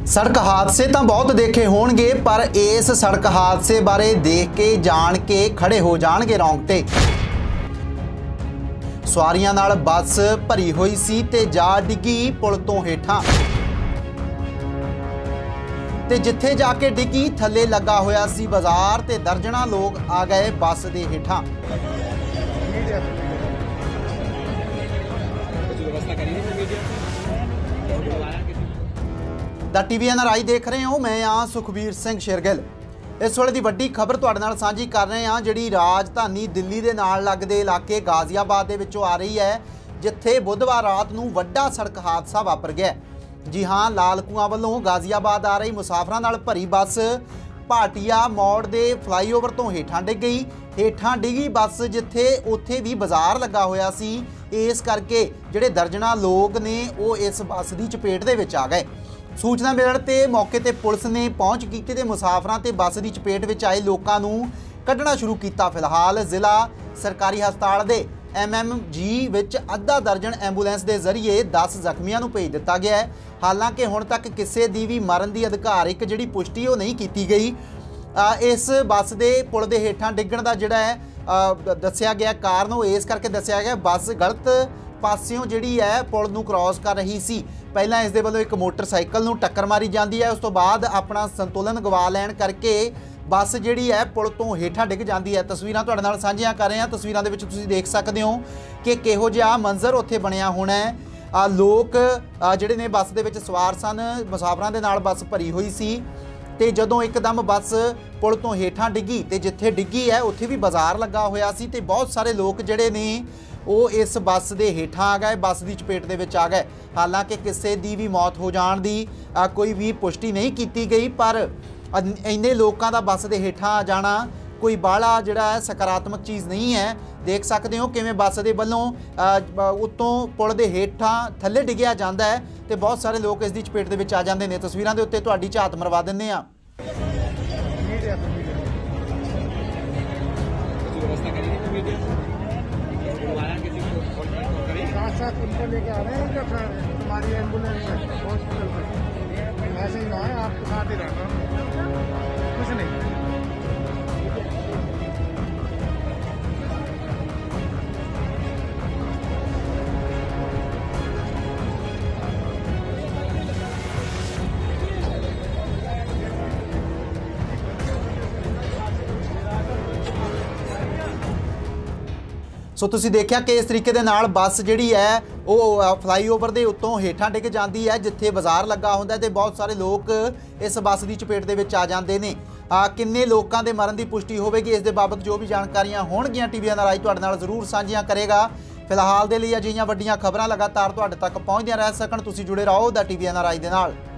सड़क हादसे तो बहुत देखे होणगे पर इस सड़क हादसे बारे देख के जान के खड़े हो जाणगे रोंगटे। सवारियां नाल बस भरी हुई सी ते जा डिगी पुल तो हेठां ते जिथे जाके डिगी थले लगा होया सी बाजार ते दर्जना लोग आ गए बस दे हेठां। द TVNRI देख रहे हो, मैं हाँ सुखबीर सिंह शेरगिल। इस वेले दी वड्डी खबर तुहाडे नाल सांझी कर रहे हैं, जिहड़ी राजधानी दिल्ली दे नाल लगदे इलाके गाजियाबाद दे विचों आ रही है, जिथे बुधवार रात नूं वड्डा सड़क हादसा वापर गया। जी हाँ, लालकुआं वल्लों गाजियाबाद आ रही मुसाफरां नाल भरी बस भाटिया मोड़ दे फ्लाईओवर तो हेठां डिग गई। हेठां डिगी बस जिथे उत्थे भी बाजार लगा होया सी, इस करके जिहड़े दर्जना लोग ने वो इस बस की चपेट दे विच आ गए। सूचना मिलण ते मौके ते पुलिस ने पहुंच की ते मुसाफरां ते बस की चपेट विच आए लोकां नूं कढना शुरू किया। फिलहाल जिला सरकारी हस्पताल दे MMG विच अद्धा दर्जन एंबूलेंस के जरिए 10 जख्मियों नूं भेज दिता गया है। हालांकि हुण तक किसी की भी मरण की अधिकारिक जिहड़ी पुष्टि वो नहीं की गई। इस बस के पुल के हेठां डिग्गण का जिहड़ा है दस्सिया गया कारण वो इस करके दस्सिया गया, बस गलत पासियों जिहड़ी है पुल नूं क्रॉस कर रही सी। पहलां इस दे वल्लों एक मोटरसाइकिल नूं टक्कर मारी जाती है, उस तो बाद अपना संतुलन गवा लैण करके बस जिहड़ी है पुल तो हेठां डिग जाती है। तस्वीरां तुहाडे नाल साझीआं कर रहे हैं। तस्वीरां दे विच तुसीं देख सकदे हो कि किहो जिहा मंजर उत्थे बनिया होना है। लोग जिहड़े ने बस दे विच सवार सन, मुसाफरां दे नाल बस भरी हुई सी ते जदों एकदम बस पुल तो हेठां डिगी ते जिथे डिगी है उत्थे भी बाजार लगा होया सी ते बहुत सारे लोग जिहड़े ने वो इस बस के हेठां आ गए, बस की चपेट दे विच आ गए। हालांकि किसी की भी मौत हो जाण दी कोई भी पुष्टि नहीं की गई, पर इन्ने लोगों का बस के हेठां आ जाना कोई बाहला जिहड़ा है सकारात्मक चीज़ नहीं है। देख सकते हो किवें बस के वल्लों उत्तों पुल के हेठां थल्ले डिगिया जाता है तो बहुत सारे लोग इसकी चपेट दे विच आ जाते हैं। तस्वीरां दे उत्ते तुहाडी झात मरवा दिंदे आ। उनको लेके आ रहे हैं क्या हमारी एम्बुलेंस है हॉस्पिटल में, ऐसे ही ना है आपके साथ ही रहना कुछ नहीं। सो तुसीं देखिया कि इस तरीके दे नाल बस जिहड़ी है वो फ्लाईओवर के उत्तों हेठां डिग जाती है जिथे बाजार लगा होंदा है ते बहुत सारे लोग इस बस की चपेट दे विच आ जांदे ने। किन्ने लोगों के मरण की पुष्टि होगी इस दे बाबत जो भी जानकारियां होणगियां TVNRI तुहाडे नाल जरूर साझियां करेगा। फिलहाल दे लई अजिहियां वड्डियां खबरां लगातार तुहाडे तक पहुंचदियां रह सकण तुसीं जुड़े रहो द TVNRI दे नाल।